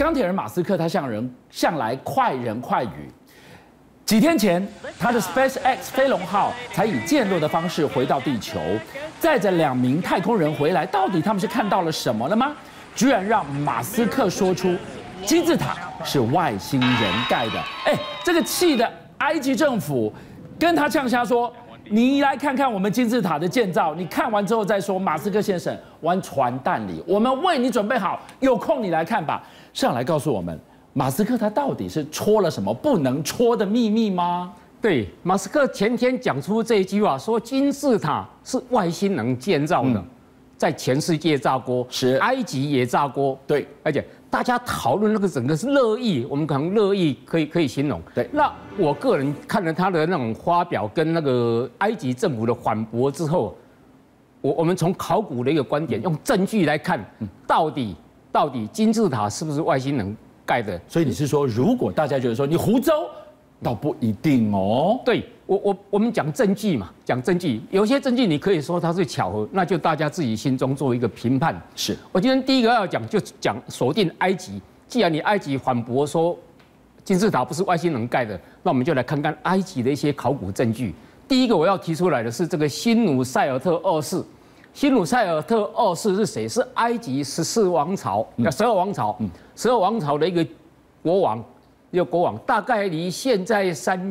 钢铁人马斯克他向来快人快语。几天前，他的 SpaceX 飞龙号才以降落的方式回到地球，载着2名太空人回来，到底他们是看到了什么了吗？居然让马斯克说出金字塔是外星人盖的。这个气的埃及政府跟他呛瞎说。 你来看看我们金字塔的建造，你看完之后再说。马斯克先生，玩传弹里，我们为你准备好，有空你来看吧。上来告诉我们，马斯克他到底是戳了什么不能戳的秘密吗？ 对，马斯克前天讲出这一句话，说金字塔是外星人建造的，在全世界炸锅， 是埃及也炸锅， 对， 而且大家讨论那个整个是热议，我们可能热议可以形容。 对， 那我个人看了他的那种发表跟那个埃及政府的反驳之后，我们从考古的一个观点，用证据来看，到底金字塔是不是外星人盖的？ 所以你是说，如果大家觉得说你胡诌，倒不一定哦。 对。 我们讲证据嘛，讲证据，有些证据你可以说它是巧合，那就大家自己心中做一个评判。 是我今天第一个要讲，就讲锁定埃及。既然你埃及反驳说金字塔不是外星人盖的，那我们就来看看埃及的一些考古证据。第一个我要提出来的是这个辛努塞尔特2世。辛努塞尔特2世是谁？是埃及12王朝，12王朝的一个国王。 一个国王大概离现在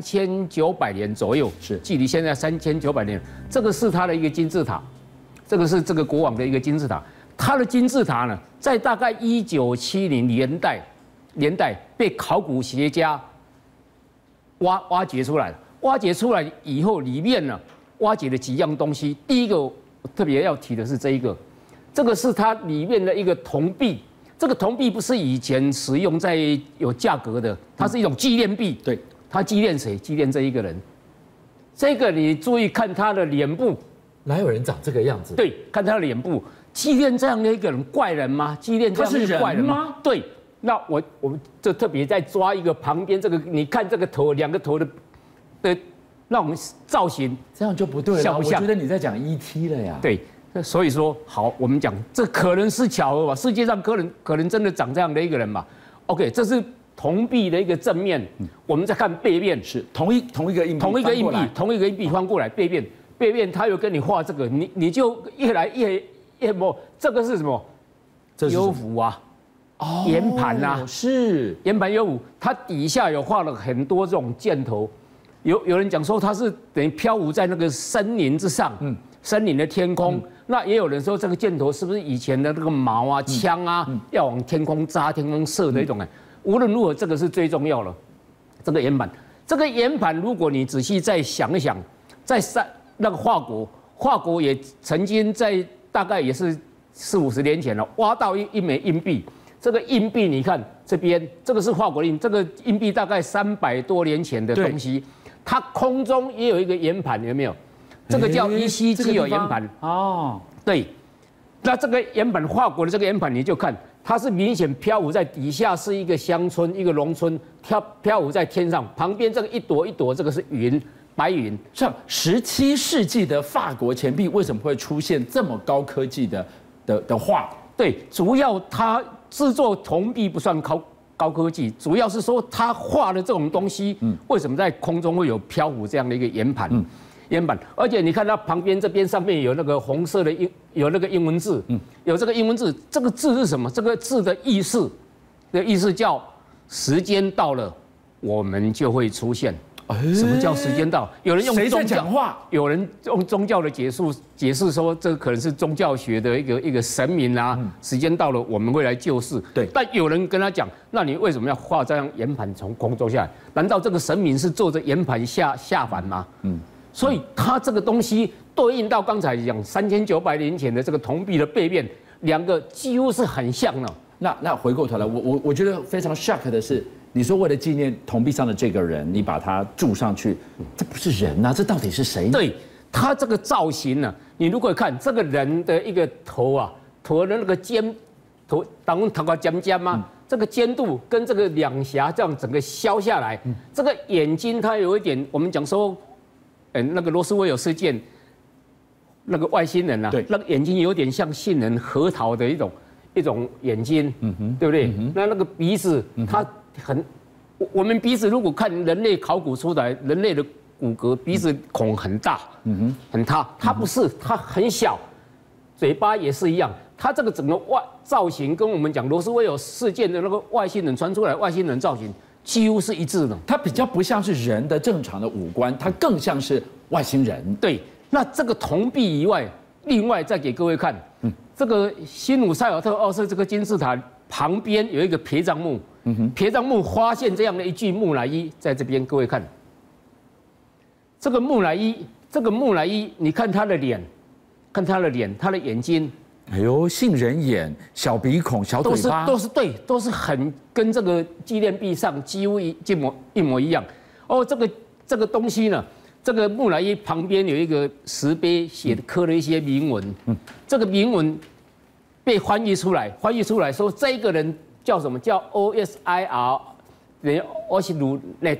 3900年左右， 是距离现在3900年。这个是他的一个金字塔，这个是这个国王的一个金字塔。他的金字塔呢，在大概1970年代被考古学家挖掘出来了。挖掘出来以后，里面呢挖掘了几样东西。第一个特别要提的是这一个，这个是它里面的一个铜币。 这个铜币不是以前使用在有价格的，它是一种纪念币。 对， 它纪念谁？纪念这一个人。这个你注意看他的脸部， 哪有人长这个样子？ 对，看他的脸部，纪念这样的一个人，怪人吗？纪念这样的一个怪人吗？对。那我们就特别在抓一个旁边这个，你看这个头，2个头的那种造型， 这样就不对了。 像不像？ 我觉得你在讲 ET 了呀。 对。 所以说，好，我们讲这可能是巧合吧？世界上可能真的长这样的一个人吧 ？OK， 这是铜币的一个正面，我们再看背面， 是同一个硬币， 同一个硬币翻过来，背面他又跟你画这个，你就越来越摸，这个是什么？幽浮啊，圆盘啊， 是圆盘幽浮，它底下有画了很多这种箭头，有人讲说它是等于漂浮在那个森林之上，森林的天空。 那也有人说，这个箭头是不是以前的那个矛啊、枪啊，要往天空扎、天空射的一种？无论如何，这个是最重要的。这个圆盘，如果你仔细再想一想，在那个法国也曾经在大概也是40、50年前了，挖到一枚硬币。这个硬币你看这边，这个是法国硬，这个硬币大概300多年前的东西，它空中也有一个圆盘，有没有？ 这个叫依稀基尔圆盘哦，对，那这个圆盘，法国的这个圆盘，你就看它是明显漂浮在底下，是一个乡村、一个农村，漂浮在天上，旁边这个一朵一朵，这个是云，白云。 像17世纪的法国钱币，为什么会出现这么高科技的画？ 对，主要它制作铜币不算高科技，主要是说它画的这种东西，为什么在空中会有漂浮这样的一个圆盘？ 圆盘，而且你看它旁边这边上面有那个红色的有那个英文字，有这个英文字，这个字是什么？这个字的意思叫时间到了，我们就会出现。什么叫时间到？有人用谁在讲话？ 有人用宗教的解释说，这可能是宗教学的一个神明啊，时间到了，我们会来救世。 对， 但有人跟他讲，那你为什么要画这样圆盘从空中下来？难道这个神明是坐着圆盘下凡吗？所以它这个东西对应到刚才讲3900年前的这个铜币的背面，2个几乎是很像的。 那回过头来，我觉得非常 shock 的是，你说为了纪念铜币上的这个人，你把它铸上去，这不是人啊，这到底是谁呢？ 对，他这个造型呢，你如果看这个人的一个头啊，头的那个头发尖吗？这个尖度跟这个两颊这样整个削下来，这个眼睛它有一点，我们讲说。 那个罗斯威尔事件，那个外星人啊，那个眼睛有点像杏仁核桃的一种一种眼睛，对不对？那个鼻子，它我们鼻子如果看人类考古出来，人类的骨骼鼻子孔很大，很大，它不是，它很小，嘴巴也是一样。它这个整个造型跟我们讲罗斯威尔事件的那个外星人传出来的外星人造型几乎是一致的。 它比较不像是人的正常的五官，它更像是外星人。 对，那这个铜币以外，另外再给各位看，这个新努塞尔特2世这个金字塔旁边有一个陪葬墓，陪葬墓发现这样的一具木乃伊在这边，各位看，这个木乃伊，你看他的脸，看他的脸，他的眼睛。 哎呦，杏仁眼、小鼻孔、小嘴巴， 都是很跟这个纪念币上几乎一模一样。哦，这个东西呢，这个木乃伊旁边有一个石碑，刻了一些铭文。这个铭文被翻译出来说这个人叫什么？叫 OSIR， 等于奥西努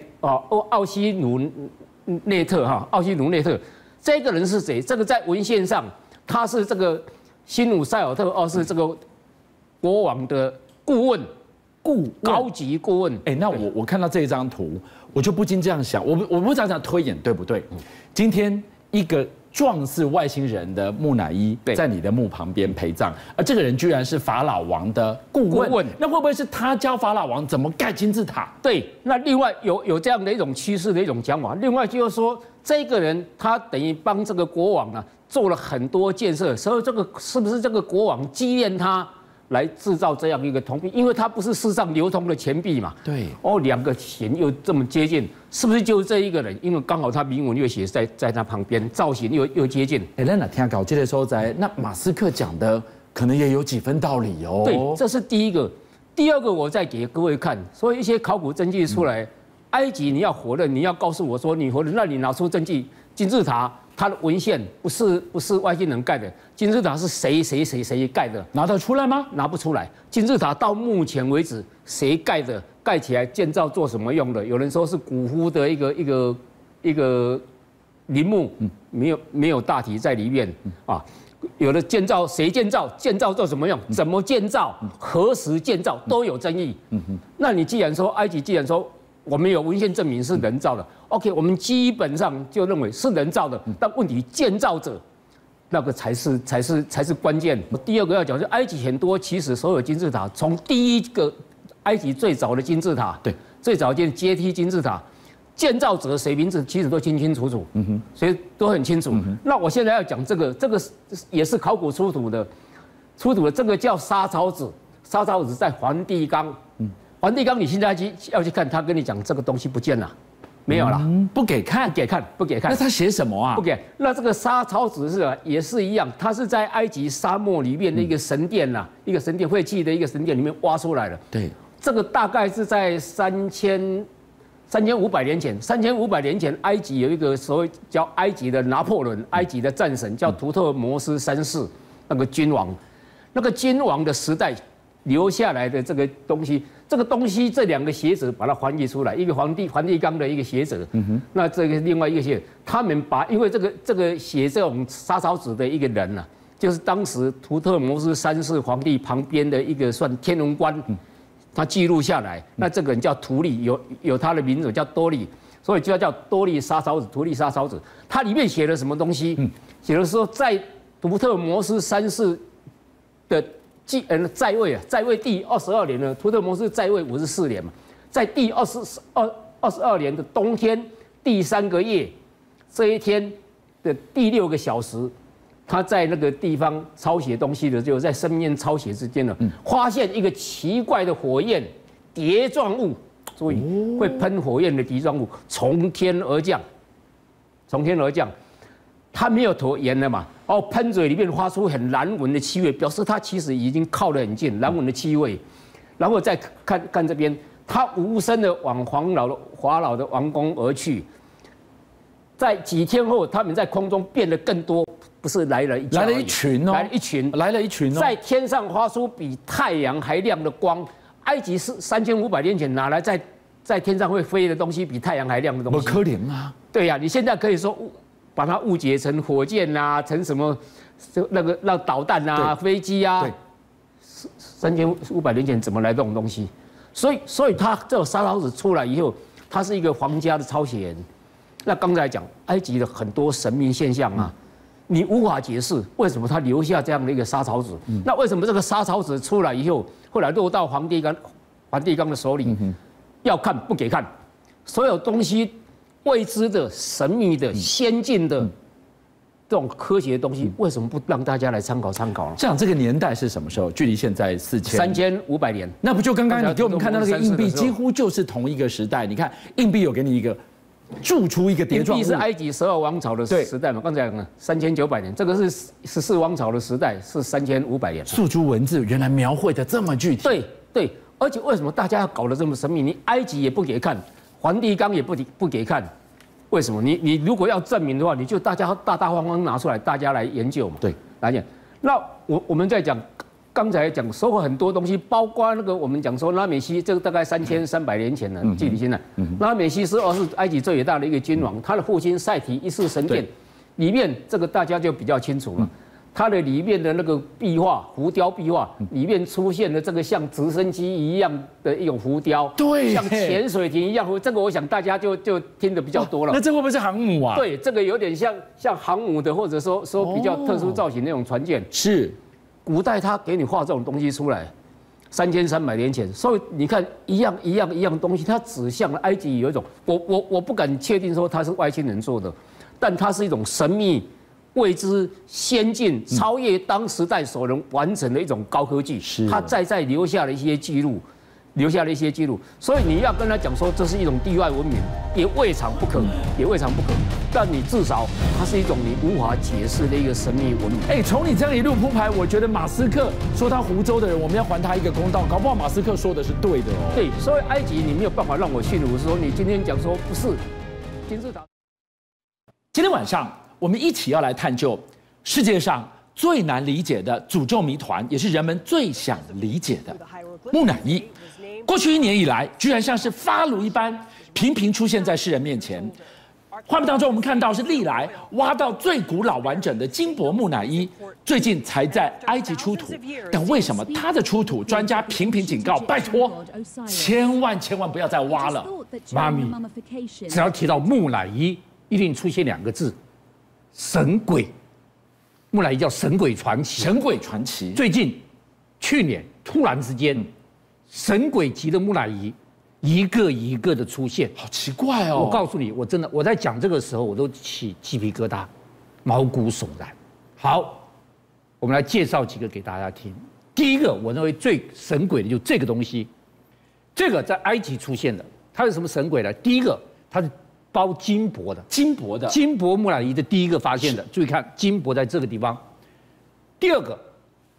内特哈，奥西努内特。这个人是谁？这个在文献上他是这个。新努塞尔特2世这个国王的顾问，高级顾问。 哎，那我看到这一张图，我就不禁这样想，我不知道这样推演对不对？今天一个状似外星人的木乃伊在你的墓旁边陪葬，而这个人居然是法老王的顾问，那会不会是他教法老王怎么盖金字塔？ 对，那另外有这样的一种趋势的一种讲法，另外就是说这个人他等于帮这个国王呢。做了很多建设，所以这个是不是这个国王纪念他来制造这样一个铜币？因为它不是世上流通的钱币嘛。 对。 哦，两个钱又这么接近，是不是就是这一个人？因为刚好他铭文又写在他旁边，造型又接近。 哎，那听搞这个时候在那马斯克讲的可能也有几分道理哦。 对，这是第一个。第二个，我再给各位看，所以一些考古证据出来，埃及你要否认，你要告诉我说你否认，那你拿出证据，金字塔。它的文献不是外星人盖的，金字塔是谁盖的？ 拿得出来吗？ 拿不出来。金字塔到目前为止，谁盖的？盖起来建造做什么用的？有人说是古夫的一个陵墓，没有大体在里面啊。有的谁建造？建造做什么用？怎么建造？何时建造？都有争议。那你既然说埃及，既然说我们有文献证明是人造的 ，OK， 我们基本上就认为是人造的。但问题建造者那个才是关键。第二个要讲，就埃及很多其实所有金字塔，从第一个埃及最早的金字塔，对，最早建阶梯金字塔，建造者谁名字其实都清清楚楚，所以都很清楚。那我现在要讲这个也是考古出土的这个叫沙草纸，沙草纸在梵蒂冈。梵蒂冈，你现在要去看，他跟你讲这个东西不见了，没有了， 不给看。那他写什么啊？ 不给。那这个沙草纸也是一样，它是在埃及沙漠里面的一个神殿呐，一个神殿废弃的一个神殿里面挖出来的。 对， 这个大概是在3500年前，3500年前，埃及有一个所谓叫埃及的拿破仑，埃及的战神叫图特摩斯3世，那个君王的时代留下来的这个东西。这两个学者把它翻译出来，一个梵蒂冈的一个学者，那这个另外一个学者，他们因为这个写这种沙草纸的一个人呢，就是当时图特摩斯3世皇帝旁边的一个算天文官，他记录下来，那这个人叫图利，有他的名字叫多利，所以就叫多利沙草纸，图利沙草纸。它里面写了什么东西？写的说在图特摩斯3世的在位第22年呢，图特摩斯在位54年嘛，在第22年的冬天第3个月这一天的第6个小时，他在那个地方抄写东西的，就在生烟抄写之间呢，发现一个奇怪的火焰碟状物，所以会喷火焰的碟状物从天而降，它没有投盐了嘛，喷嘴里面发出很难闻的气味，表示它其实已经靠得很近，难闻的气味。然后再看这边，它无声的往法老的王宫而去。在几天后，他们在空中变得更多，不是来了一群哦，在天上发出比太阳还亮的光。埃及是3500年前哪来在天上会飞的东西比太阳还亮的东西？ 不可能啊！ 对呀，你现在可以说把它误解成火箭啊，成什么那导弹啊、飞机啊， 3500年前怎么来这种东西？所以它这个沙草纸出来以后，它是一个皇家的抄写人。那刚才讲埃及的很多神秘现象啊，你无法解释为什么他留下这样的一个沙草纸。那为什么这个沙草纸出来以后，后来落到梵蒂冈的手里，要看不给看，所有东西未知的、神秘的、先进的。这种科学的东西为什么不让大家来参考参考呢？ 这样这个年代是什么时候？距离现在 3500年， 那不就刚刚你给我们看到那个硬币，几乎就是同一个时代。你看硬币有给你一个铸出一个碟状物， 硬币是埃及12王朝的时代嘛？刚才讲了3900年，这个是14王朝的时代，是3500年。 塑出文字原来描绘的这么具体。 对，而且为什么大家要搞得这么神秘？你埃及也不给看，梵蒂冈也不给看。为什么？你如果要证明的话，你就大家大大方方拿出来，大家来研究嘛。 对， 来讲。那我们在讲，刚才讲收获很多东西，包括那个我们讲说拉美西，这个大概3300年前了，距离现在。拉美西是埃及最伟大的一个君王，他的父亲塞提一世神殿里面，这个大家就比较清楚了。它的里面的那个壁画，浮雕壁画里面出现了这个像直升机一样的一种浮雕， 对， 像潜水艇一样。这个我想大家就听得比较多了。 那这会不会是航母啊？ 对，这个有点像航母的，或者说比较特殊造型那种船舰。 是， 古代他给你画这种东西出来，3300年前，所以你看一样东西，它指向了埃及有一种，我不敢确定说它是外星人做的，但它是一种神秘。未知、先进、超越当时代所能完成的一种高科技，他在留下了一些记录，所以你要跟他讲说这是一种地外文明，也未尝不可。但你至少它是一种你无法解释的一个神秘文明。 从你这样一路铺排，我觉得马斯克说他湖州的人，我们要还他一个公道，搞不好马斯克说的是对的哦。 对，所以埃及你没有办法让我信服，说你今天讲说不是金字塔。 今天晚上。我们一起要来探究世界上最难理解的诅咒谜团，也是人们最想理解的木乃伊。过去1年以来，居然像是发炉一般，频频出现在世人面前。画面当中，我们看到是历来挖到最古老完整的金箔木乃伊，最近才在埃及出土。但为什么它的出土，专家频频警告，拜托，千万不要再挖了。 妈咪，只要提到木乃伊，一定出现2个字。神鬼，木乃伊叫神鬼传奇。 神鬼传奇， 最近，去年突然之间，神鬼级的木乃伊一个一个的出现， 好奇怪哦！ 我告诉你，我在讲这个时候，我都起鸡皮疙瘩，毛骨悚然。好，我们来介绍几个给大家听。第一个，我认为最神鬼的就这个东西，这个在埃及出现的，它是什么神鬼呢？第一个，它是。包金箔的金箔木乃伊的第一个发现的，注意看金箔在这个地方。第二个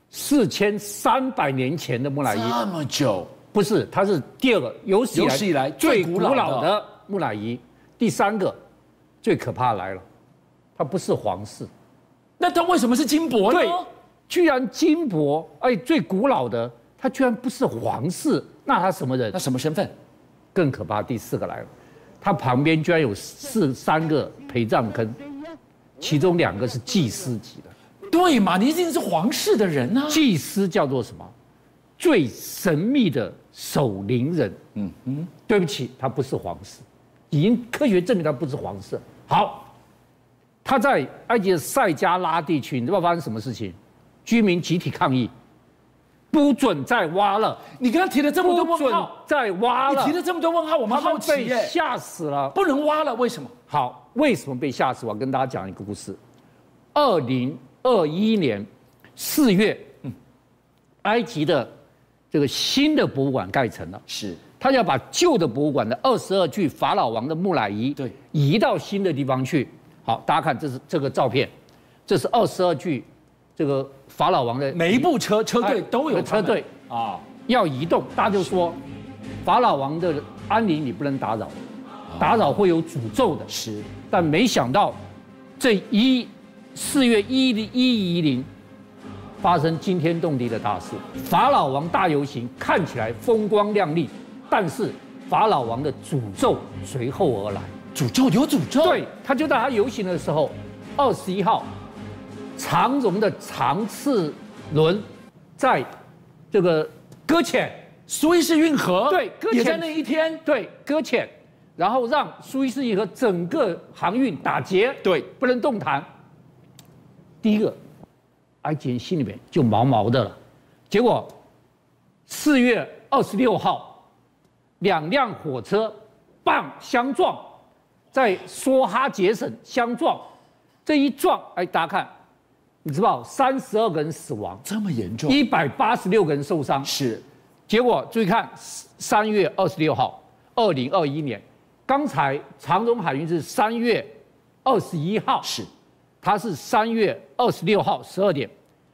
，4300年前的木乃伊， 这么久？ 不是，它是第二个有史以来最古老的木乃伊。第三个，最可怕来了，它不是皇室， 那它为什么是金箔呢？ 对，居然金箔，最古老的，它居然不是皇室，那它什么人？ 那什么身份？ 更可怕，第4个来了。他旁边居然有3个陪葬坑，其中2个是祭司级的。 对嘛？你一定是皇室的人啊！ 祭司叫做什么？最神秘的守灵人。对不起，他不是皇室，已经科学证明他不是皇室。好，他在埃及的塞加拉地区，你知道发生什么事情？居民集体抗议。不准再挖了！ 你刚刚提了这么多问号， 不准再挖了！ 你提了这么多问号，我们好奇耶， 吓死了！ 不能挖了，为什么？ 好，为什么被吓死？我跟大家讲一个故事。2021年4月，埃及的这个新的博物馆盖成了， 是， 他要把旧的博物馆的22具法老王的木乃伊， 对， 移到新的地方去。好，大家看，这是这个照片，这是22具。这个法老王的每一部车队都有车队啊，要移动，大家就说法老王的安宁你不能打扰，打扰会有诅咒的。 是， 但没想到这4月110发生惊天动地的大事，法老王大游行看起来风光亮丽，但是法老王的诅咒随后而来。 诅咒有诅咒？ 对，他就在他游行的时候，21号。长荣的长次轮在这这个搁浅， 苏伊士运河对，搁浅也在那一天， 对，搁浅，然后让苏伊士运河整个航运打结， 对， 不能动弹。第一个，埃及人心里面就毛毛的了。结果4月26号，2辆火车相撞，在梭哈杰省相撞，这一撞，哎，大家看，你知道32个人死亡， 这么严重 186个人受伤。 是， 结果注意看，3月26号，2021年，刚才长荣海运是3月21号， 是， 它是3月26号12点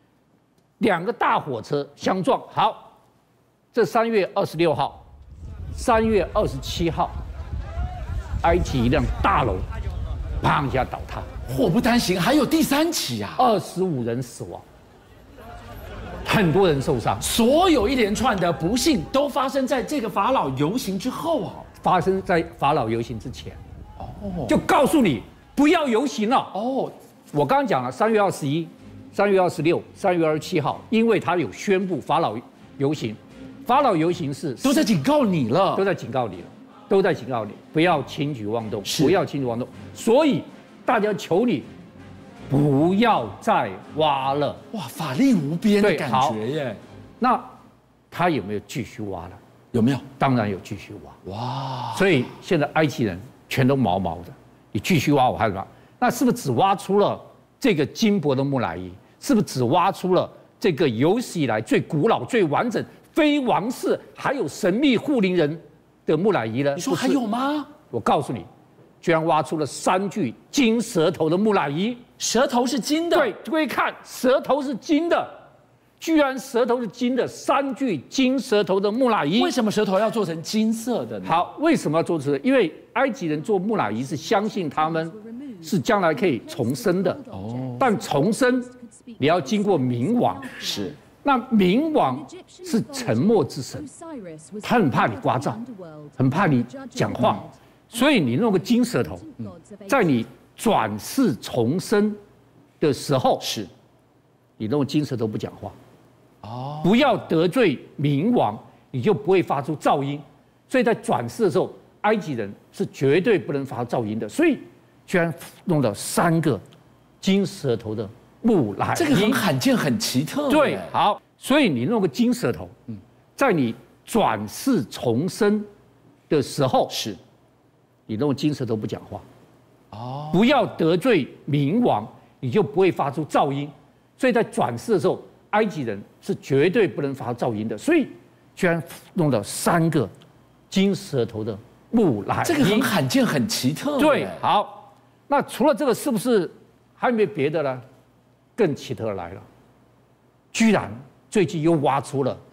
，2个大火车相撞。好，这3月26号，3月27号，埃及一辆大楼，砰一下倒塌， 祸不单行，还有第3起啊 ，25人死亡，很多人受伤。 所有一连串的不幸都发生在这个法老游行之后啊， 发生在法老游行之前，就告诉你不要游行了。我刚刚讲了，3月21、3月26、3月27号，因为他有宣布法老游行，法老游行是都在警告你了， 都在警告你了，都在警告你不要轻举妄动， 是不要轻举妄动。所以大家求你不要再挖了。 哇，法力无边的感对好觉耶， 那他有没有继续挖了？ 有没有？ 当然有继续挖。 哇， 所以现在埃及人全都毛毛的，你继续挖我还什么？那是不是只挖出了这个金箔的木乃伊？是不是只挖出了这个有史以来最古老、最完整、非王室还有神秘护林人的木乃伊呢？ 你说还有吗？ 我告诉你，居然挖出了3具金舌头的木乃伊， 舌头是金的， 对，各位看，舌头是金的，居然舌头是金的，3具金舌头的木乃伊。 为什么舌头要做成金色的呢？ 好，为什么要做这个？因为埃及人做木乃伊是相信他们是将来可以重生的。但重生你要经过冥王， 是。 那冥王是沉默之神，他很怕你聒噪，很怕你讲话，所以你弄个金舌头，在你转世重生的时候， 是， 你弄金舌头不讲话，不要得罪冥王，你就不会发出噪音。所以在转世的时候，埃及人是绝对不能发噪音的，所以居然弄到3个金舌头的木乃伊， 这个很罕见，很奇特。 对，好，所以你弄个金舌头，在你转世重生的时候， 是， 你弄金舌头不讲话，不要得罪冥王，你就不会发出噪音。所以在转世的时候，埃及人是绝对不能发噪音的，所以居然弄到3个金舌头的木乃伊， 这个很罕见，很奇特。 对，好，那除了这个，是不是还有没有别的呢？更奇特来了，居然最近又挖出了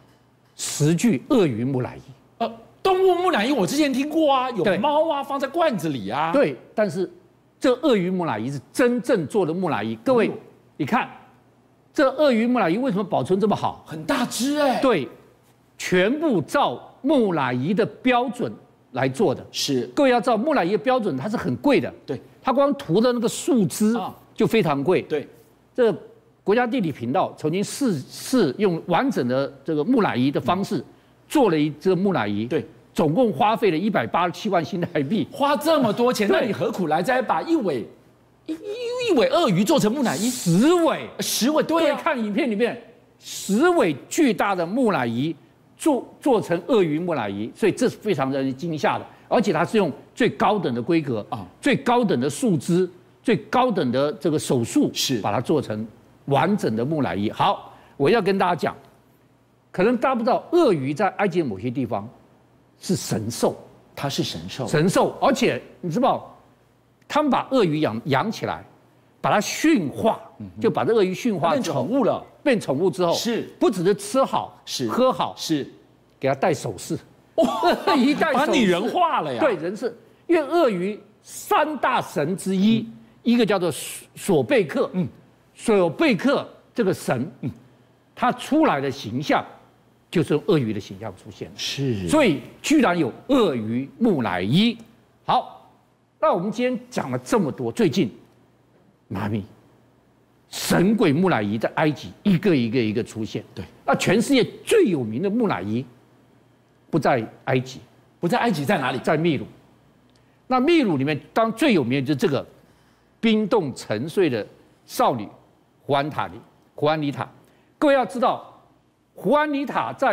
10具鳄鱼木乃伊。 动物木乃伊我之前听过啊，有对猫啊，放在罐子里啊。 对，但是这鳄鱼木乃伊是真正做的木乃伊。各位，你看这鳄鱼木乃伊为什么保存这么好？ 很大只哎。 对，全部照木乃伊的标准来做的。 是， 各位要知道木乃伊的标准它是很贵的。 对， 它光涂的那个树枝就非常贵。 对， 这国家地理频道曾经试用完整的这个木乃伊的方式做了一只木乃伊。 对， 总共花费了187万新台币。 花这么多钱，那你何苦来再把一尾鳄鱼做成木乃伊 ？10尾 ，10尾，对啊， 看影片里面10尾巨大的木乃伊做成鳄鱼木乃伊，所以这是非常让人惊吓的。而且它是用最高等的规格最高等的树枝、最高等的这个手术， 是把它做成完整的木乃伊。好，我要跟大家讲，可能大家不知道，鳄鱼在埃及某些地方是神兽， 它是神兽， 而且你知道，他们把鳄鱼养起来，把它驯化，就把这鳄鱼驯化变宠物了， 变宠物之后， 是不只是吃好， 是喝好， 是给它戴首饰，鳄鱼戴首饰， 把你人化了呀。 对，人是因为鳄鱼3大神之一，一个叫做索贝克，索贝克这个神，他出来的形象就是用鳄鱼的形象出现的， 是， 所以居然有鳄鱼木乃伊。好，那我们今天讲了这么多，最近妈咪神鬼木乃伊在埃及一个一个出现， 对， 那全世界最有名的木乃伊不在埃及， 不在埃及，在哪里？ 在秘鲁。那秘鲁里面，当然最有名的就是这个冰冻沉睡的少女胡安妮塔。各位要知道，胡安妮塔在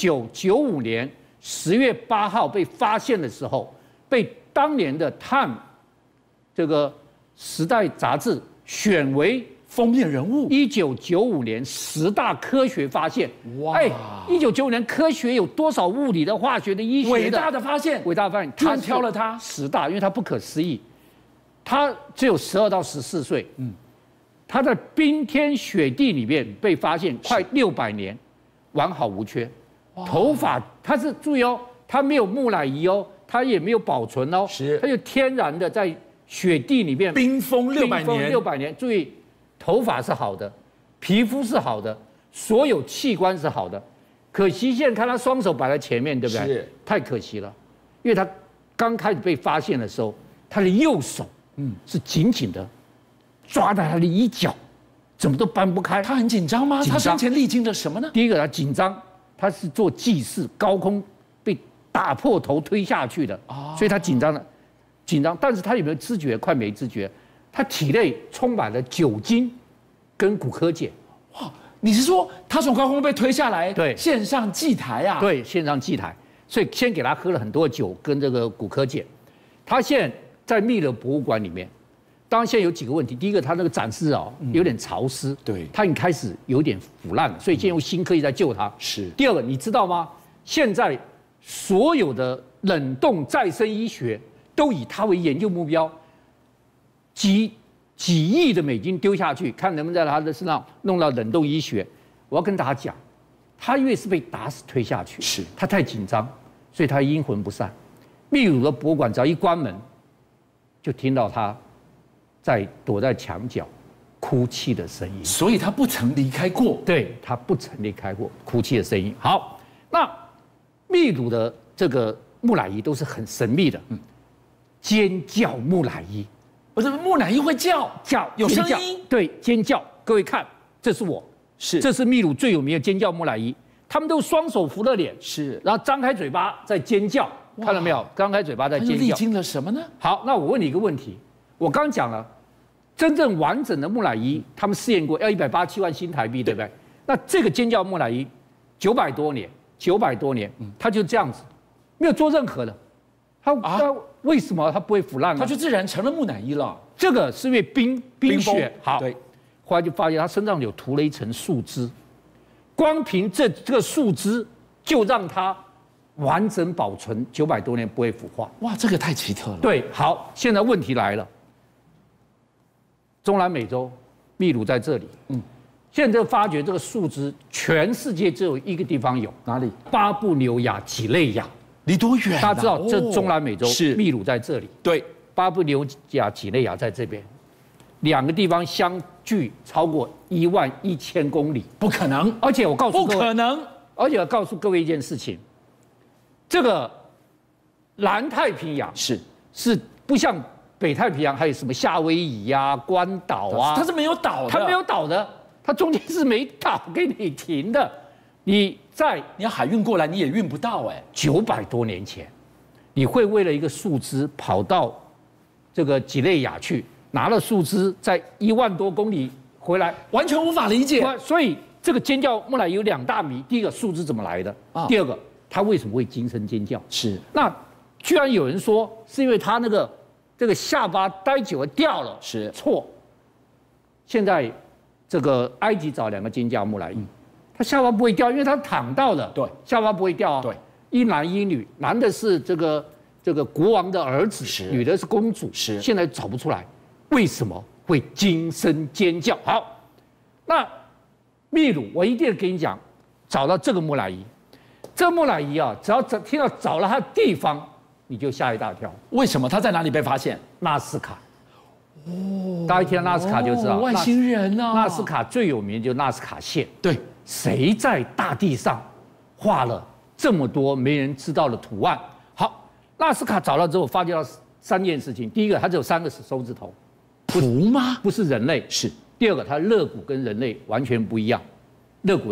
1995年10月8号被发现的时候，被当年的《Time》这个时代杂志选为封面人物。 1995年10大科学发现。 哇 ！1995年科学有多少物理的、化学的、医学的伟大的发现， 伟大的发现， 他挑了他 10大，因为他不可思议。他只有12到14岁，他在冰天雪地里面被发现，快600年，完好无缺。头发，他是注意哦，他没有木乃伊哦，他也没有保存哦， 是， 他就天然的在雪地里面冰封600年， 注意，头发是好的，皮肤是好的，所有器官是好的。可惜现在看他双手摆在前面，对不对？ 是， 太可惜了，因为他刚开始被发现的时候，他的右手是紧紧的抓在他的衣角，怎么都搬不开。 他很紧张吗？他生前历经了什么呢？ 第一个，他紧张，他是做祭祀，高空被打破头推下去的，所以他紧张。但是他有没有知觉？快没知觉。他体内充满了酒精跟骨科碱。 哇！你是说他从高空被推下来？ 对， 线上祭台啊？ 对，线上祭台。所以先给他喝了很多酒跟这个骨科碱。他现在在密勒博物馆里面，当然现在有几个问题。第一个，他那个展示有点潮湿， 对， 他已经开始有点腐烂了，所以现在用新科技在救他。 是。 第二个，你知道吗？现在所有的冷冻再生医学都以它为研究目标，几亿的美金丢下去，看能不能在他的身上弄到冷冻医学。我要跟大家讲，他因为是被打死推下去， 是他太紧张，所以他阴魂不散。秘鲁的博物馆只要一关门，就听到他躲在墙角哭泣的声音。 所以他不曾离开过。 对，他不曾离开过哭泣的声音。好，那秘鲁的这个木乃伊都是很神秘的，尖叫木乃伊。 不是木乃伊会叫，有声音， 对，尖叫。各位看，这是我，这是秘鲁最有名的尖叫木乃伊。他们都双手扶着脸， 是， 然后张开嘴巴在尖叫，看到没有？张开嘴巴在尖叫。 历经了什么呢？ 好，那我问你一个问题，我刚讲了，真正完整的木乃伊，他们试验过要187万新台币，对不对？那这个尖叫木乃伊900多年，它就这样子，没有做任何的。它为什么它不会腐烂呢？ 它就自然成了木乃伊了。 这个是因为冰雪好， 对， 后来就发现它身上有涂了一层树脂，光凭这个树脂就让它完整保存900多年不会腐化。 哇，这个太奇特了。 对，好，现在问题来了，中南美洲秘鲁在这里，现在发觉这个树脂全世界只有一个地方有， 哪里？ 巴布纽亚几内亚。 离多远？ 大家知道，这中南美洲是秘鲁在这里， 对， 巴布纽亚几内亚在这边，两个地方相距超过11000公里， 不可能。 而且我告诉各位， 不可能。 而且我告诉各位一件事情，这个南太平洋是不像北太平洋还有什么夏威夷啊、关岛啊， 它是没有岛的， 它没有岛的，它中间是没岛给你停的。你要海运过来，你也运不到哎。 900多年前，你会为了一个树枝跑到这个几内亚去，拿了树枝在1万多公里回来， 完全无法理解。 所以这个尖叫木乃伊有2大谜：第一个，树枝怎么来的；第二个，它为什么会惊声尖叫？ 是。 那居然有人说是因为他这个下巴待久了掉了， 是错。现在这个埃及找2个尖叫木乃伊。他下巴不会掉，因为他躺到的， 对， 下巴不会掉啊。 对， 一男一女，男的是这个国王的儿子，女的是公主，现在找不出来，为什么会惊声尖叫？好，那秘鲁我一定给你讲，找到这个木乃伊，这木乃伊啊，只要听到找了它的地方，你就吓一大跳。 为什么？它在哪里被发现？ 纳斯卡。哦，大家一听到纳斯卡就知道， 外星人啊。 纳斯卡最有名就是纳斯卡线。 对。 谁在大地上画了这么多没人知道的图案？好，纳斯卡找到之后，发觉到3件事情。第一个，它只有3个手指头， 图吗？ 不是人类。 是。 第二个，它肋骨跟人类完全不一样，肋骨的人。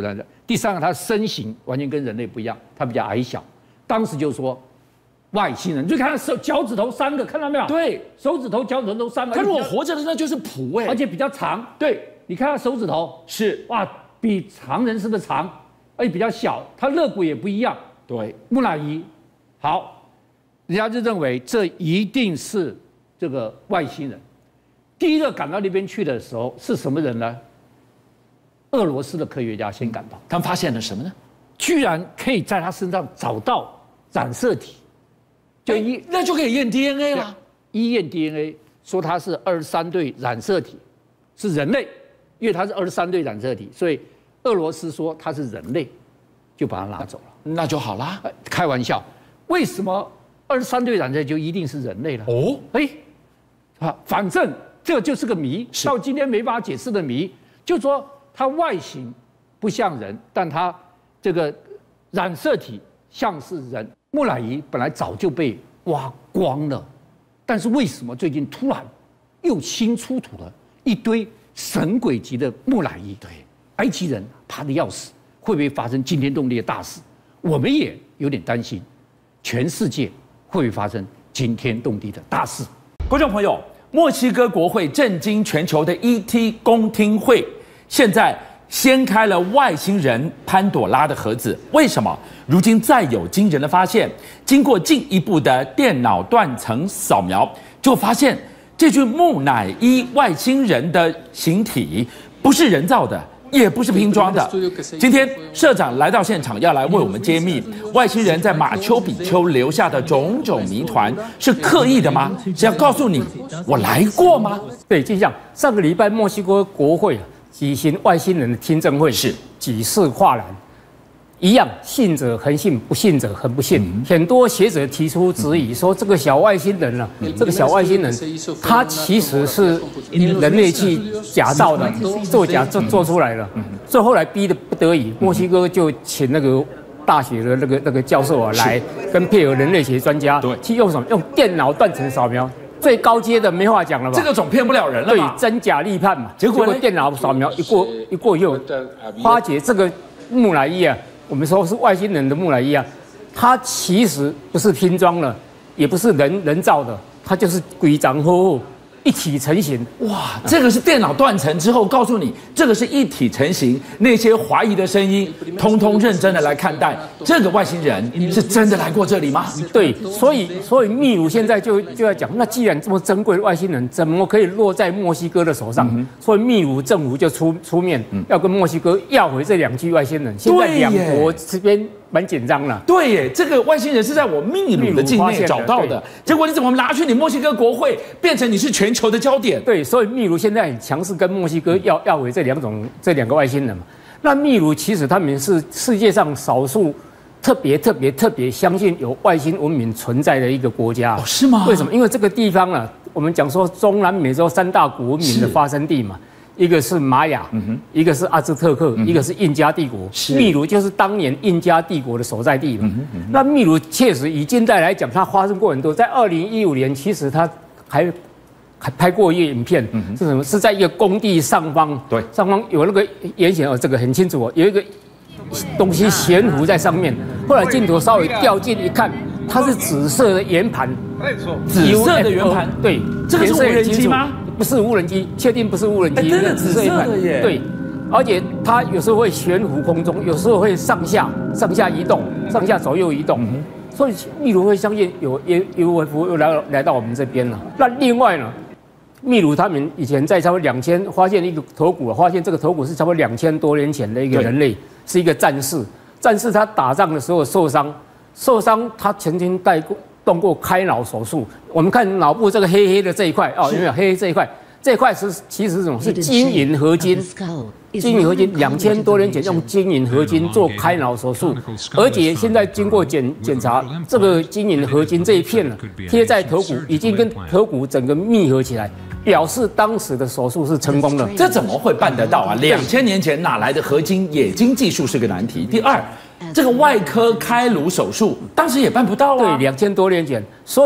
第三个，它身形完全跟人类不一样，它比较矮小。当时就说外星人，你就看他脚趾头3个，看到没有？ 对， 手指头、脚趾头都3个。 可是我活着的那就是谱哎， 而且比较长。 对， 你看他手指头是哇，比常人是不是长？而且比较小，他肋骨也不一样。 对， 木乃伊，好，人家就认为这一定是这个外星人。第一个赶到那边去的时候是什么人呢？俄罗斯的科学家先赶到， 他们发现了什么呢？ 居然可以在他身上找到染色体， 那就可以验 DNA 了。 一验 DNA 说他是23对染色体，是人类，因为他是23对染色体，所以俄罗斯说他是人类，就把他拿走了。 那就好啦。 开玩笑，为什么23对染色体就一定是人类了？ 哦， 反正这就是个谜，到今天没法解释的谜。就说它外形不像人，但它这个染色体像是人。木乃伊本来早就被挖光了，但是为什么最近突然又新出土了一堆神鬼级的木乃伊？对，埃及人怕得要死，会不会发生惊天动地的大事？我们也有点担心，全世界会不会发生惊天动地的大事？ 观众朋友，墨西哥国会震惊全球的 ET 公听会，现在掀开了外星人潘朵拉的盒子。为什么？如今再有惊人的发现，经过进一步的电脑断层扫描，就发现这具木乃伊外星人的形体不是人造的，也不是拼装的。今天社长来到现场，要来为我们揭秘外星人在马丘比丘留下的种种谜团，是刻意的吗？是要告诉你我来过吗？ 对，就像上个礼拜墨西哥国会举行外星人的听证会， 是举世哗然，一样，信者恒信，不信者恒不信。很多学者提出质疑，说这个小外星人呢，这个小外星人，他其实是人类去假造的，作假做出来的。所以后来逼得不得已，墨西哥就请那个大学的那个教授来，跟配合人类学专家，去用什么？用电脑断层扫描。最高阶的没话讲了吧？ 这个总骗不了人了吧？ 对，真假立判嘛。 结果电脑扫描一过以后，发觉这个木乃伊啊，我们说是外星人的木乃伊啊，它其实不是拼装的，也不是人造的，它就是规章厚一体成型。 哇，这个是电脑断层之后告诉你，这个是一体成型。那些怀疑的声音，通通认真的来看待，这个外星人是真的来过这里吗？ 对，所以秘鲁现在就在讲，那既然这么珍贵的外星人，怎么可以落在墨西哥的手上？所以秘鲁政府就出面，要跟墨西哥要回这2具外星人。现在两国这边蛮紧张了。 对耶，这个外星人是在我秘鲁的境内找到的，结果你怎么拿去你墨西哥国会，变成你是全球的焦点？ 对，所以秘鲁现在很强势，跟墨西哥要回这2个外星人嘛。那秘鲁其实他们是世界上少数特别相信有外星文明存在的一个国家。 哦，是吗？ 为什么？因为这个地方啊，我们讲说中南美洲3大古文明的发生地嘛。一个是玛雅，一个是阿兹特克，一个是印加帝国。秘鲁就是当年印加帝国的所在地嘛。那秘鲁确实以近代来讲，它发生过很多。在2015年，其实它还拍过一个影片，是什么？是在一个工地上方， 对， 上方有那个沿线这个很清楚哦，有一个东西悬浮在上面。后来镜头稍微掉近一看，它是紫色的圆盘， 紫色的圆盘， 对， 这个是无人机吗？ 不是无人机，确定不是无人机， 真的紫色的耶。 对，而且它有时候会悬浮空中，有时候会上下移动，上下左右移动。所以秘鲁会相信有 UFO 又来到我们这边了。那另外呢，秘鲁他们以前在差不多2000发现一个头骨，发现这个头骨是差不多2000多年前的一个人类，是一个战士。战士他打仗的时候受伤，他曾经动过开脑手术。我们看脑部这个黑黑的这一块哦，有没有黑黑这一块？这一块其实是什么？是金银合金。金银合金2000多年前用金银合金做开脑手术，而且现在经过检查，这个金银合金这一片呢，贴在头骨，已经跟头骨整个密合起来，表示当时的手术是成功的。 这怎么会办得到啊？2000年前哪来的合金冶金技术是个难题。第二，这个外科开颅手术当时也办不到啊。 对，2000多年前，所以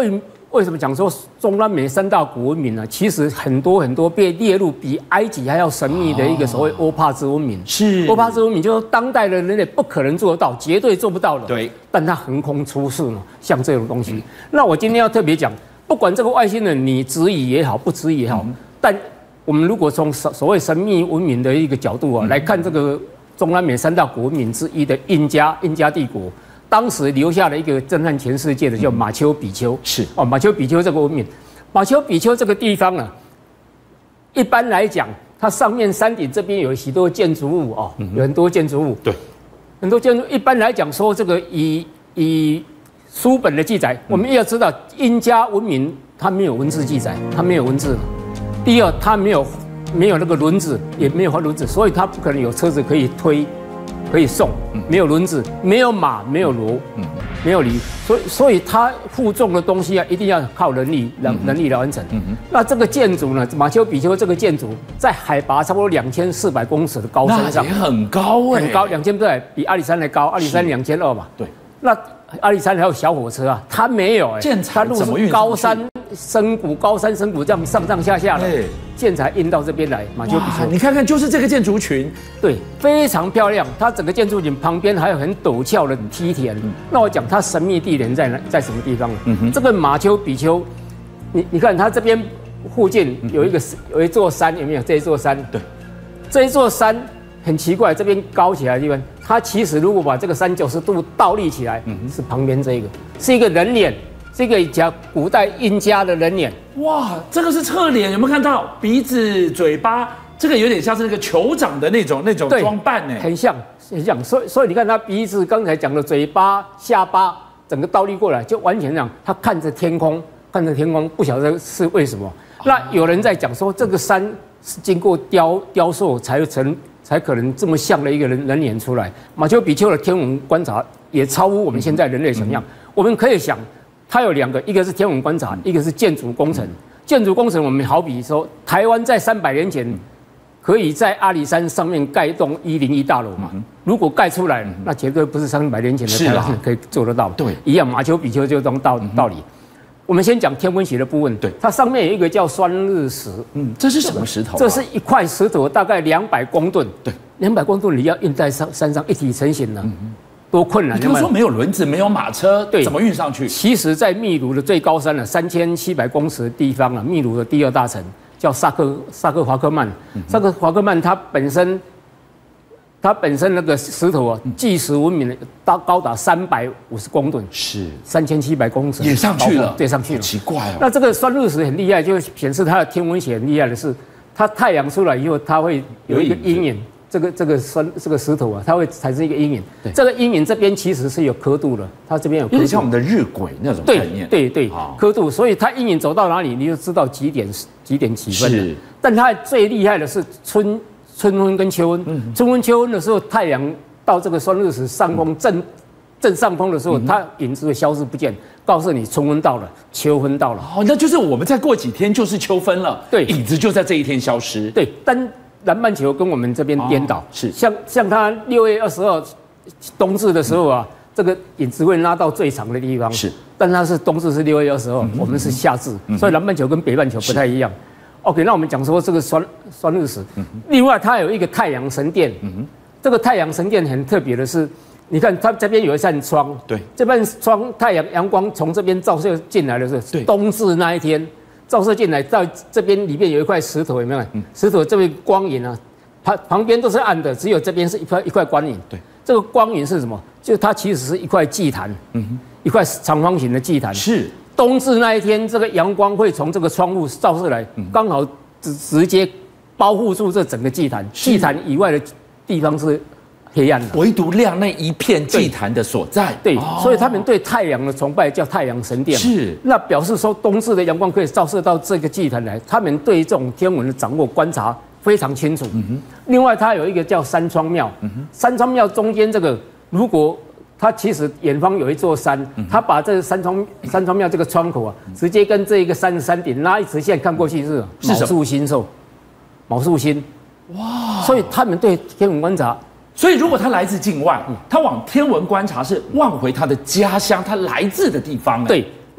为什么讲说中南美3大古文明呢？其实很多被列入比埃及还要神秘的一个所谓欧帕兹文明。 是欧帕兹文明，就是当代的人类不可能做得到，绝对做不到的。 对， 但它横空出世呢，像这种东西。那我今天要特别讲，不管这个外星人你质疑也好，不质疑也好，但我们如果从所谓神秘文明的一个角度啊来看这个中南美3大古文明之一的印加帝国。当时留下了一个震撼全世界的叫马丘比丘， 是哦，马丘比丘这个文明，马丘比丘这个地方呢，一般来讲，它上面山顶这边有许多建筑物哦，有很多建筑物， 对， 很多建筑。一般来讲说，这个以书本的记载，我们要知道印加文明它没有文字记载，它没有文字。第二，它没有那个轮子，也没有轮子，所以它不可能有车子可以推。可以送，没有轮子，没有马，没有骡，没有驴，所以它负重的东西啊，一定要靠人力来完成。那这个建筑呢，马丘比丘这个建筑在海拔差不多2400公尺的高山上， 那也很高很高，2000对，比阿里山还高，阿里山2200嘛。对，那阿里山还有小火车啊，它没有建材怎么运？ 高山深谷这样上下的。建材运到这边来，马丘比丘， 你看看，就是这个建筑群， 对，非常漂亮。它整个建筑群旁边还有很陡峭的梯田。那我讲它神秘地点在什么地方呢？这个马丘比丘，你看它这边附近有一座山，有没有？这一座山，对，这一座山很奇怪，这边高起来的地方，它其实如果把这个390度倒立起来，是旁边这个，是一个人脸。这个讲古代印加的人脸， 哇，这个是侧脸，有没有看到鼻子、嘴巴？这个有点像是那个酋长的那种装扮呢， 很像。所以你看他鼻子，刚才讲的嘴巴、下巴，整个倒立过来，就完全这样。他看着天空，不晓得是为什么。那有人在讲说，这个山是经过雕塑才可能这么像的一个人脸出来。马丘比丘的天文观察也超乎我们现在人类想象。我们可以想。它有2个，一个是天文观察，一个是建筑工程。建筑工程，我们好比说，台湾在300年前可以在阿里山上面盖一栋101大楼嘛？如果盖出来，那绝对不是300年前的台湾可以做得到。对，一样，马丘比丘就这种道理。我们先讲天文学的部分。对，它上面有一个叫酸日石。 这是什么石头？ 这是一块石头，大概200公吨。对，200公吨你要运在山上一体成型呢。多困难！ 你刚说没有轮子，没有马车，对，怎么运上去？ 其实，在秘鲁的最高山呢，3700公尺的地方啊，秘鲁的第2大城叫萨克华克曼。萨克华克曼它本身那个石头啊，纪实文明高达350公吨，是3700公尺， 也上去了， 对，上去了。 奇怪哦。 那这个酸日石很厉害，就显示它的天文学很厉害的是，它太阳出来以后，它会有一个阴影。这个石头啊，它会产生一个阴影。这个阴影这边其实是有刻度的，它这边有刻度， 有点像我们的日晷那种概念。 对，刻度，所以它阴影走到哪里，你就知道几点几分。是，但它最厉害的是春分跟秋分。春分秋分的时候，太阳到这个酸日石上空正上空的时候，它影子会消失不见，告诉你春分到了，秋分到了。 哦，那就是我们再过几天就是秋分了。 对， 影子就在这一天消失。 对，但南半球跟我们这边颠倒，是像它6月22冬至的时候啊，这个影子会拉到最长的地方，是，但它是冬至是6月22，我们是夏至，所以南半球跟北半球不太一样。OK， 那我们讲说这个酸日石，另外它有一个太阳神殿，这个太阳神殿很特别的是，你看它这边有一扇窗，对，这边窗阳光从这边照射进来的时候，冬至那一天。照射进来，到这边里面有一块石头，有没有？石头这边光影啊，旁边都是暗的，只有这边是一块光影。对，这个光影是什么？就它其实是一块祭坛，一块长方形的祭坛。是冬至那一天，这个阳光会从这个窗户照射来，刚好直接包覆住这整个祭坛。祭坛以外的地方是黑暗的， 唯独亮那一片祭坛的所在。 对，所以他们对太阳的崇拜叫太阳神殿。是，那表示说冬至的阳光可以照射到这个祭坛来，他们对这种天文的掌握观察非常清楚。另外，它有一个叫山窗庙，山窗庙中间这个，如果它其实远方有一座山，它把这个山窗庙这个窗口啊，直接跟这一个山顶拉一直线看过去是卯宿星宿，卯宿星。哇！所以他们对天文观察。 所以，如果他来自境外，他往天文观察是望回他的家乡，他来自的地方。 对，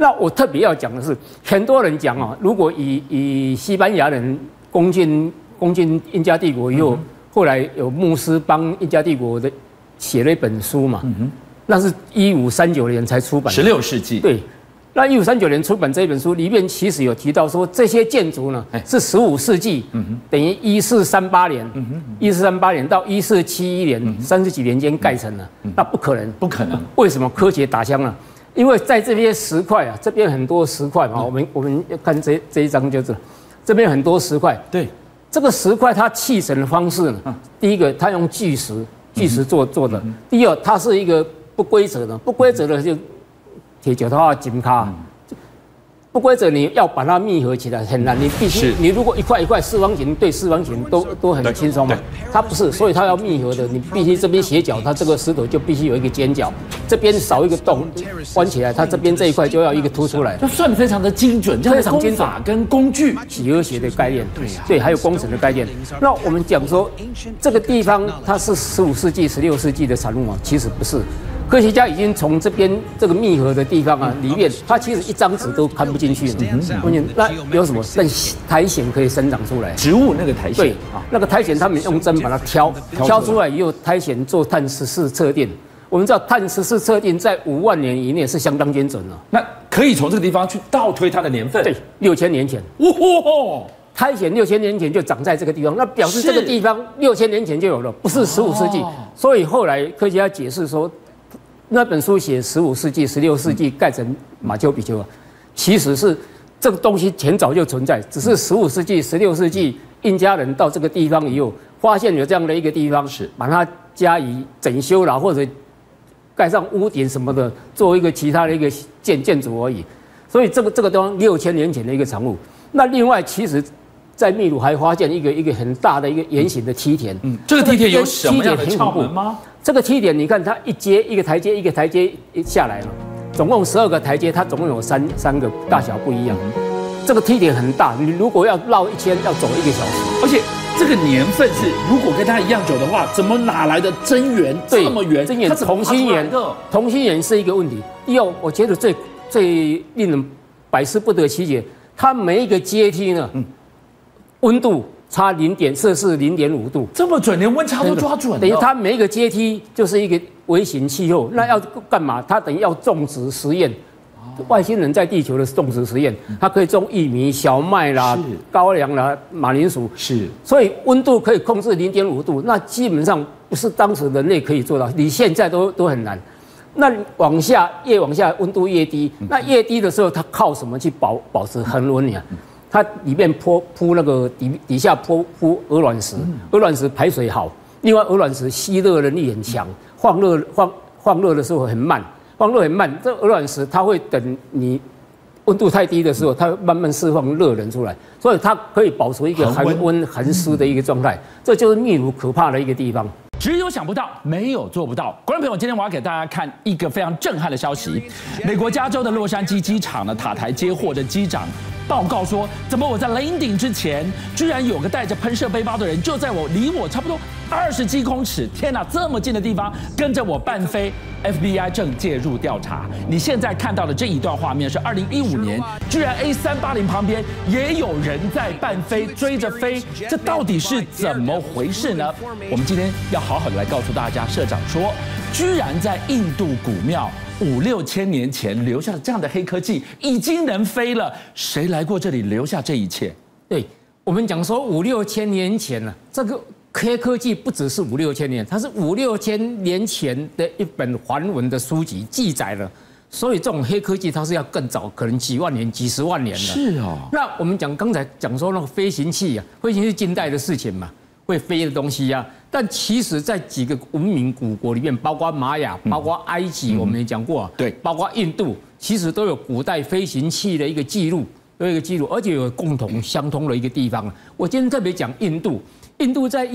那我特别要讲的是，很多人讲啊，如果以西班牙人攻进印加帝国以后，后来有牧师帮印加帝国的写了一本书嘛，那是1539年才出版 ，16世纪。 对，那1539年出版这本书里面其实有提到说，这些建筑呢是15世纪，等于1438年，1438年到1471年30几年间盖成的，那不可能， 不可能。 为什么科学打枪呢？因为在这边石块啊，这边很多石块嘛，我们要看这一张就是，这边很多石块。 对，这个石块它砌成的方式呢，第一个它用巨石做的，第二它是一个不规则的就铁脚套金卡。不规则，你要把它密合起来很难。你必须，你如果一块一块四方形对四方形都很轻松嘛，它不是，所以它要密合的。你必须这边斜角，它这个石头就必须有一个尖角，这边少一个洞，弯起来，它这边这一块就要一个凸出来。 这算得非常的精准， 非常精准跟工具几何学的概念，对，还有工程的概念。那我们讲说这个地方它是15世纪、16世纪的产物嘛，其实不是。科学家已经从这边这个密合的地方啊，里面它其实一张纸都看不进去了。那有什么？但苔藓可以生长出来， 植物那个苔藓。 对，那个苔藓他们用针把它挑出来以后，苔藓做碳14测定。我们知道碳14测定在5万年以内是相当精准的。 那可以从这个地方去倒推它的年份。 对，6000年前。 哇！ 苔藓6000年前就长在这个地方，那表示这个地方6000年前就有了，不是15世纪。所以后来科学家解释说，那本书写15世纪、16世纪盖成马丘比丘，其实是这个东西很早就存在，只是15世纪、16世纪印加人到这个地方以后，发现有这样的一个地方，是把它加以整修啦，或者盖上屋顶什么的，做一个其他的一个建筑而已。所以这个地方6000年前的一个产物。那另外，其实在秘鲁还发现一个很大的一个圆形的梯田。这个梯田有什么样的窍门吗？ 这个梯田，你看它一个台阶下来了，总共12个台阶，它总共有三个大小不一样。这个梯田很大，你如果要绕一圈，要走1个小时。 而且这个年份是，如果跟它一样久的话，怎么哪来的真圆这么圆？ 真圆，同心圆是一个问题。第二，我觉得最令人百思不得其解，它每一个阶梯呢，温度差摄氏0.5度， 这么准，连温差都抓准了。 等于它每一个阶梯就是一个微型气候，那要干嘛？它等于要种植实验。外星人在地球的种植实验，它可以种玉米、小麦啦、高粱啦、马铃薯， 是。 所以温度可以控制0.5度，那基本上不是当时人类可以做到，你现在都很难。那越往下温度越低，那越低的时候，它靠什么去保持恒温呀？它里面铺那个底下铺鹅卵石，鹅卵石排水好，另外鹅卵石吸热能力很强，放热的时候很慢，这鹅卵石它会等你温度太低的时候，它会慢慢释放热能出来，所以它可以保持一个恒温恒湿的一个状态，这就是秘鲁可怕的一个地方。 只有想不到，没有做不到。观众朋友，今天我要给大家看一个非常震撼的消息：美国加州的洛杉矶机场呢，塔台接货的机长报告说，怎么我在雷顶之前，居然有个带着喷射背包的人，就在离我差不多20几公尺，天哪，这么近的地方跟着我伴飞。FBI 正介入调查。你现在看到的这一段画面是2015年，居然 A380旁边也有人在伴飞，追着飞，这到底是怎么回事呢？我们今天要好好的来告诉大家，社长说，居然在印度古庙5、6千年前留下了这样的黑科技，已经能飞了。谁来过这里留下这一切？ 对我们讲说5、6千年前呢，这个黑科技不只是5、6千年，它是5、6千年前的一本梵文的书籍记载了。所以这种黑科技它是要更早，可能几万年、几十万年的。 是哦。 那我们刚才讲说那个飞行器啊，飞行器是近代的事情嘛，会飞的东西啊。但其实，在几个文明古国里面，包括玛雅、包括埃及，我们也讲过， 对， 包括印度，其实都有古代飞行器的一个记录，而且有共同相通的一个地方。我今天特别讲印度。印度在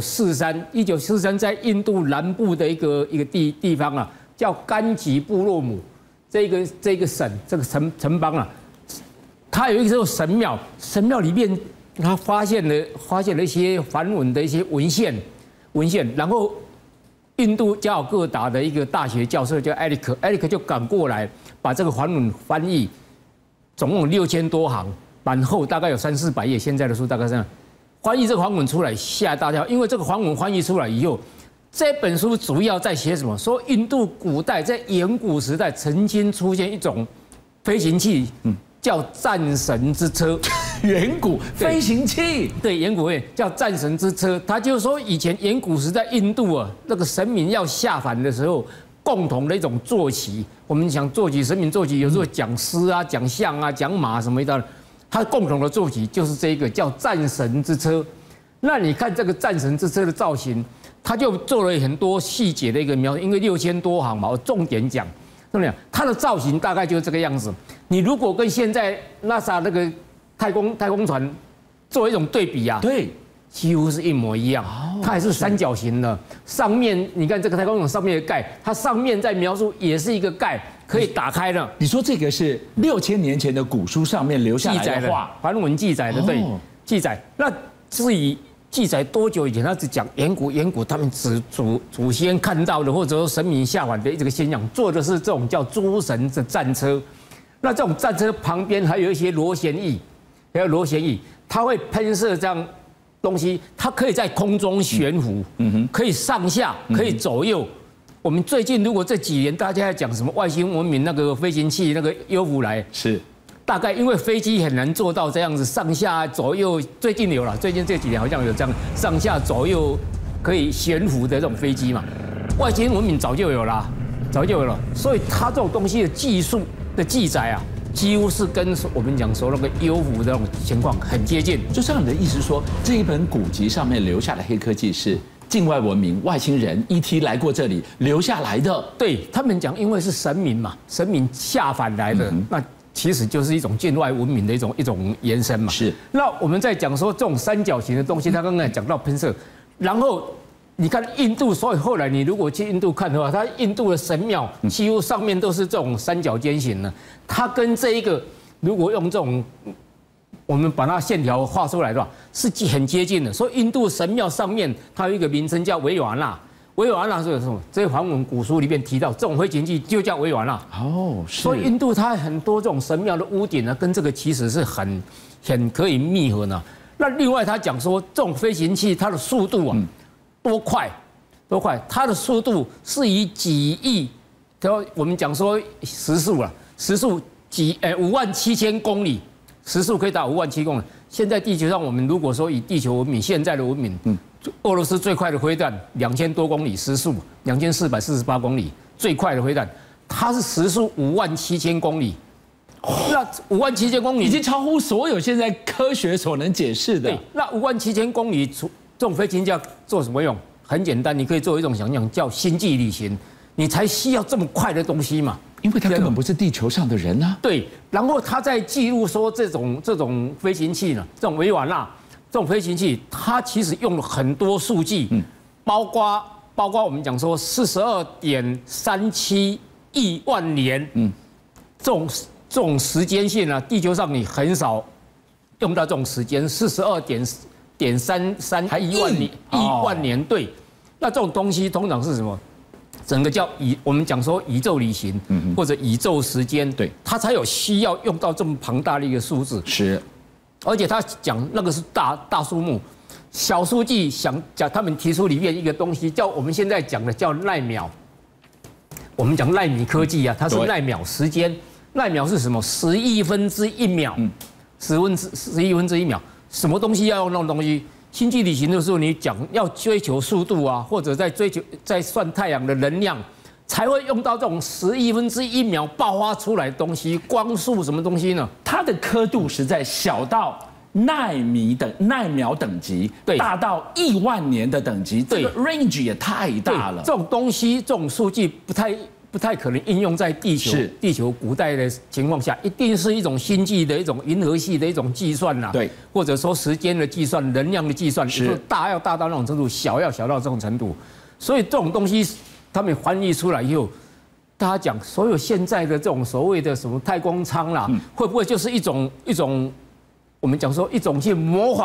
1943在印度南部的一个地方啊，叫甘吉布洛姆，这个省这个城邦啊，它有一个神庙，神庙里面他发现了一些梵文的一些文献，然后印度加尔各答的一个大学教授叫艾利克就赶过来把这个梵文翻译，总共6000多行，版厚大概有300-400页，现在的书大概这样。翻译这个梵文出来吓大家，因为这个梵文翻译出来以后，这本书主要在写什么？说印度古代在远古时代曾经出现一种飞行器，叫战神之车。 远古飞行器， 对，远古叫战神之车。他就是说，以前远古时代印度啊，那个神明要下凡的时候，共同的一种坐骑。我们讲坐骑，神明坐骑，有时候讲狮啊、讲象啊、讲马什么的。它共同的坐骑就是这个叫战神之车。那你看这个战神之车的造型，它就做了很多细节的一个描述，因为6000多行嘛，我重点讲，对不对？它的造型大概就是这个样子。你如果跟现在 NASA 那个太空船做一种对比啊， 对， 几乎是一模一样。它还是三角形的，上面你看这个太空船上面的盖，它上面在描述也是一个盖。可以打开的。 你说这个是6000年前的古书上面留下来的话， 梵文记载的，对，记载。那至于记载多久以前，他只讲远古他们祖先看到的，或者说神明下凡的这个现象，做的是这种叫诸神的战车。那这种战车旁边还有一些螺旋翼，它会喷射这样东西，它可以在空中悬浮，可以上下，可以左右。我们最近如果这几年大家在讲什么外星文明那个飞行器那个优弗莱， 是大概因为飞机很难做到这样子上下左右，最近有了，最近这几年好像有这样上下左右可以悬浮的这种飞机嘛，外星文明早就有了，所以它这种东西的技术的记载啊，几乎是跟我们讲说那个优弗的那种情况很接近。 就像你的意思说，这一本古籍上面留下的黑科技是境外文明、外星人 ET 来过这里留下来的。 对他们讲，因为是神明嘛，神明下凡来的，那其实就是一种境外文明的一种延伸嘛。 是。 那我们在讲说这种三角形的东西，他刚才讲到喷射，然后你看印度，所以后来你如果去印度看的话，它印度的神庙几乎上面都是这种三角尖形的，它跟这一个如果用这种。我们把它线条画出来的话，是很接近的。所以印度神庙上面它有一个名称叫维瓦纳，维瓦纳是有什么？这些梵文古书里面提到，这种飞行器就叫维瓦纳。 哦，是。 所以印度它很多这种神庙的屋顶呢，跟这个其实是很可以密合的。那另外他讲说，这种飞行器它的速度啊，多快，它的速度是以几亿，我们讲说时速57000公里。时速可以达57000公里。现在地球上，我们如果说以地球文明现在的文明，俄罗斯最快的飞弹2000多公里时速，2448公里最快的飞弹，它是时速57000公里。那57000公里已经超乎所有现在科学所能解释的。 对，那57000公里，这种飞行器要做什么用？很简单，你可以做一种想象，叫星际旅行，你才需要这么快的东西嘛。 因为他根本不是地球上的人啊。 对，然后他在记录说这种飞行器呢，这种维瓦纳这种飞行器，它其实用了很多数据，包括我们讲说42.37亿万年，这种时间线啊，地球上你很少用到这种时间，42.33亿万年，对，那这种东西通常是什么？整个叫我们讲说宇宙旅行，或者宇宙时间， 对， 它才有需要用到这么庞大的一个数字。 是， 而且他讲那个是大数目，小数据想讲他们提出里面一个东西，叫我们现在讲的叫奈秒。我们讲奈米科技啊，它是奈秒时间，奈秒是什么？10亿分之1秒，10亿分之1秒，什么东西要用那种东西？星际旅行的时候，你讲要追求速度啊，或者在算太阳的能量，才会用到这种10亿分之1秒爆发出来的东西，光速什么东西呢？ 它的刻度实在小到奈秒等级， 对， 大到亿万年的等级，这个 range 也太大了。 这种东西，这种数据不太可能应用在地球古代的情况下，一定是一种星际的一种银河系的一种计算啦， 对， 或者说时间的计算、能量的计算， 是大到那种程度，小到这种程度，所以这种东西他们翻译出来以后，大家讲所有现在的这种所谓的什么太空舱啦，会不会就是一种我们讲说一种去模仿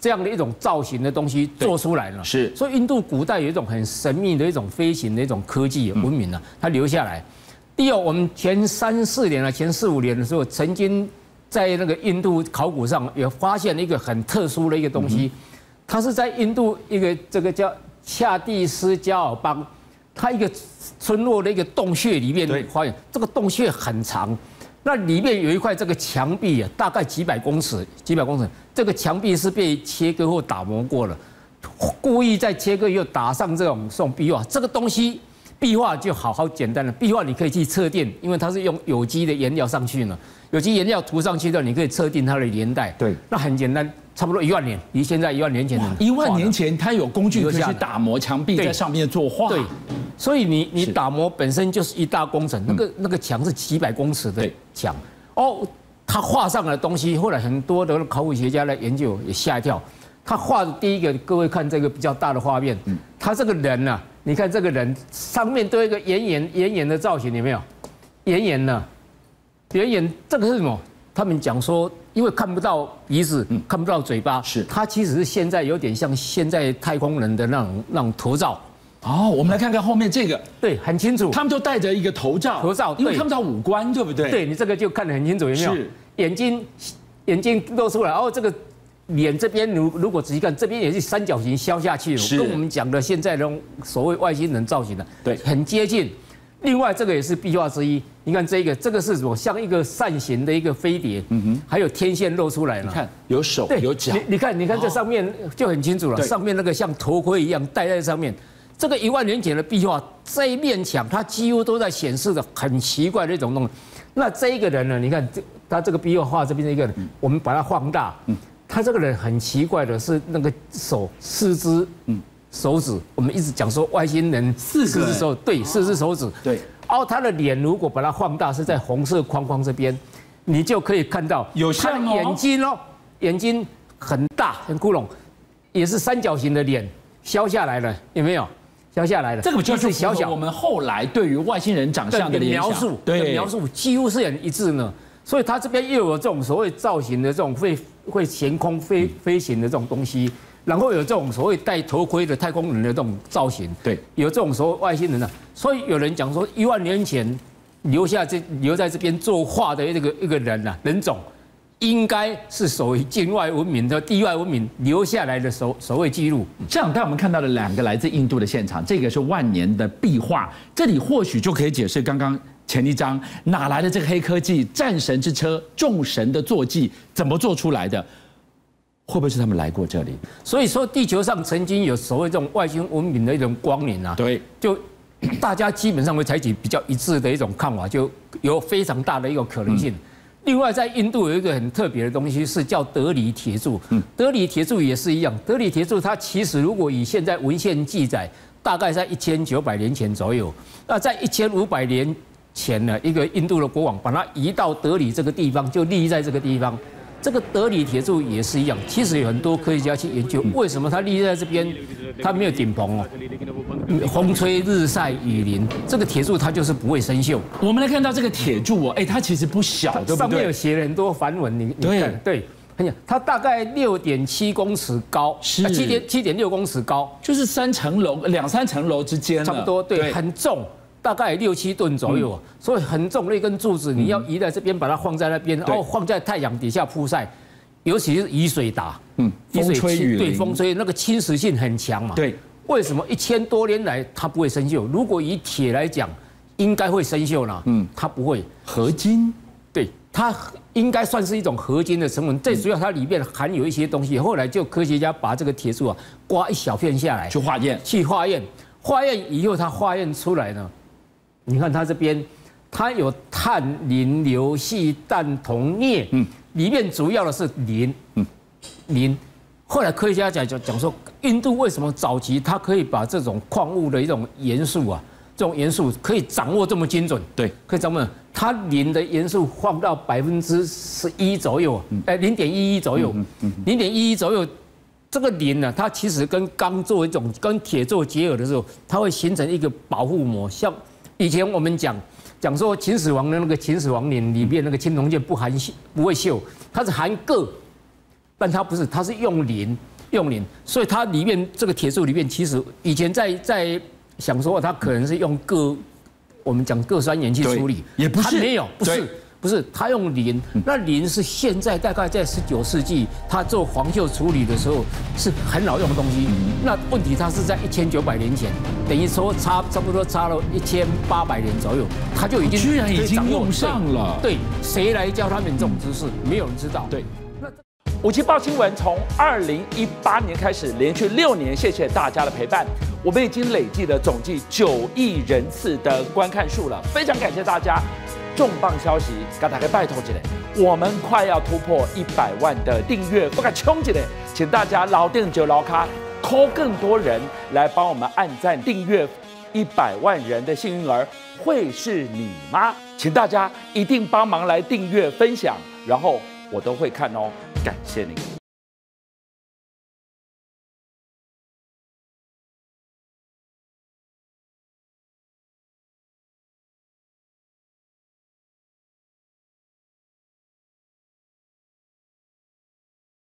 这样的一种造型的东西做出来了。 是， 所以印度古代有一种很神秘的一种飞行的一种科技文明呢，它留下来。第二，我们前3、4年啊，前4、5年的时候，曾经在那个印度考古上也发现一个很特殊的一个东西，它是在印度一个这个叫恰蒂斯加尔邦，它一个村落的一个洞穴里面发现，这个洞穴很长，那里面有一块这个墙壁啊，大概几百公尺，这个墙壁是被切割或打磨过了，故意再切割又打上这种壁画，这个东西。壁画就好简单了，壁画你可以去测定，因为它是用有机的颜料上去呢，有机颜料涂上去的，你可以测定它的年代。 对， 那很简单，差不多1万年，离现在1万年前的。 1万年前，它有工具可以去打磨墙壁，在上面作画。 对，所以你打磨本身就是一大工程，那个墙是几百公尺的墙。哦，他画上的东西，后来很多的考古学家来研究也吓一跳。他画的第一个，各位看这个比较大的画面，他这个人啊。你看这个人上面都有一个圆圆的造型，有没有？圆圆的，这个是什么？他们讲说，因为看不到鼻子，看不到嘴巴，是它其实是现在有点像现在太空人的那种头罩。 哦，我们来看看后面这个， 对，很清楚。 他们就戴着一个头罩，因为看不到五官，对不对？ 对你这个就看得很清楚，有没有？是眼睛露出来，然后这个。脸这边如果仔细看，这边也是三角形削下去，跟我们讲的现在的所谓外星人造型的，对，很接近。另外这个也是壁画之一，你看这个是什么？像一个扇形的一个飞碟，还有天线露出来了。你看有手有脚， 你看这上面就很清楚了，上面那个像头盔一样戴在上面。这个1万年前的壁画，这一面墙它几乎都在显示的很奇怪的一种东西。那这一个人呢？你看他这个壁画这边的一个人，我们把它放大。他这个人很奇怪的是，那个4只手指，我们一直讲说外星人4只手，对，4只手指，对。哦，他的脸如果把它放大，是在红色框框这边，你就可以看到有像眼睛哦，眼睛很大，很窟窿，也是三角形的脸，削下来了，有没有？削下来了， 这个就是小小我们后来对于外星人长相的描述，对描述几乎是很一致呢。所以它这边又有这种所谓造型的这种会悬空飞行的这种东西，然后有这种所谓戴头盔的太空人的这种造型，对，有这种所谓外星人的。所以有人讲说，1万年前留在这边作画的一个人啊，人种，应该是属于境外文明的地外文明留下来的所谓记录。 这样带我们看到了2个来自印度的现场，这个是万年的壁画，这里或许就可以解释刚刚。前一章哪来的这个黑科技？战神之车、众神的坐骑怎么做出来的？会不会是他们来过这里？ 所以说，地球上曾经有所谓这种外星文明的一种光年啊，对，就大家基本上会采取比较一致的一种看法，就有非常大的一个可能性。另外，在印度有一个很特别的东西，是叫德里铁柱。德里铁柱也是一样，德里铁柱它其实如果以现在文献记载，大概在1900年前左右，那在1500年。前呢，一个印度的国王把它移到德里这个地方，就立在这个地方。这个德里铁柱也是一样，其实有很多科学家去研究，为什么它立在这边，它没有顶棚哦，风吹日晒雨淋，这个铁柱它就是不会生锈。 我们来看到这个铁柱哦，它其实不小，对不对？ 上面有写了很多梵文，你看，对，它大概6.7公尺高，是7.6公尺高， 就是2、3层楼之间， 差不多，对，很重。大概6、7吨左右，所以很重的一根柱子，你要移在这边，把它放在那边，然后放在太阳底下曝晒，尤其是雨水打， 风吹雨淋， 对，风吹那个侵蚀性很强嘛。对，为什么1000多年来它不会生锈？如果以铁来讲，应该会生锈呢。它不会。 合金， 对，它应该算是一种合金的成分。最主要它里面含有一些东西，后来就科学家把这个铁柱啊刮一小片下来去化验， 化验以后它化验出来呢。你看它这边，它有碳、磷、硫、硒、氮、铜、镍，里面主要的是磷。后来科学家讲说，印度为什么早期它可以把这种矿物的一种元素啊，这种元素可以掌握这么精准？对，可以掌握。它磷的元素放到11%左右，0.11左右，0.11左右。这个磷呢，它其实跟钢做一种跟铁做结合的时候，它会形成一个保护膜，像。以前我们讲说秦始皇的那个秦始皇陵里面那个青铜剑不会锈，它是含铬，但它不是，它是用磷， 用磷，所以它里面这个铁素里面，其实以前在想说它可能是用我们讲铬酸盐去处理， 也不是， 它没有，不是，它用磷，那磷是现在大概在19世纪，它做黄锈处理的时候是很好用的东西。那问题它是在1900年前，等于说差不多差了1800年左右，它就居然已经用上了。 对，谁来教他们这种知识？没有人知道。 对。五七报新闻从2018年开始，连续6年，谢谢大家的陪伴。我们已经累计了总计9亿人次的观看数了，非常感谢大家。重磅消息，给大家拜托一下，我们快要突破100万的订阅，不敢冲一下，请大家老定就老卡，call 更多人来帮我们按赞订阅，100万人的幸运儿会是你吗？请大家一定帮忙来订阅分享，然后我都会看哦，感谢您。